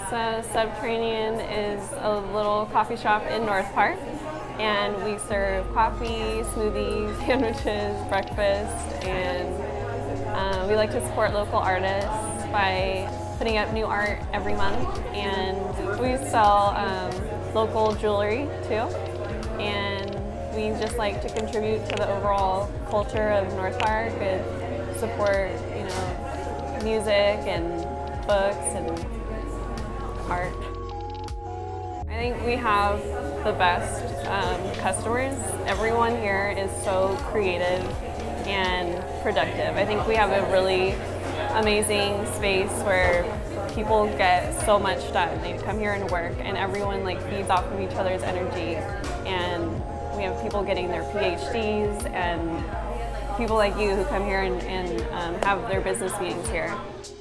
So Subterranean is a little coffee shop in North Park, and we serve coffee, smoothies, sandwiches, breakfast, and we like to support local artists by putting up new art every month, and we sell local jewelry too, and we just like to contribute to the overall culture of North Park and support, music and books and art. I think we have the best customers. Everyone here is so creative and productive. I think we have a really amazing space where people get so much done. They come here and work, and everyone feeds off of each other's energy. And we have people getting their PhDs and people like you who come here and have their business meetings here.